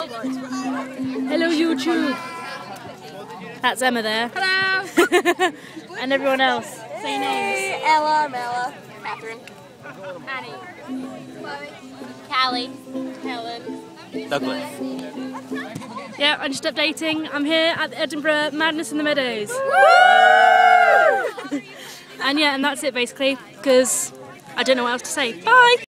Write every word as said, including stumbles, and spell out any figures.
Hello YouTube. That's Emma there. Hello. And everyone else. Say names. Ella, Mella, Catherine, Annie, Chloe, Callie, Helen, Douglas. Yeah, I'm just updating. I'm here at the Edinburgh Madness in the Meadows. And yeah, and that's it basically, because I don't know what else to say. Bye!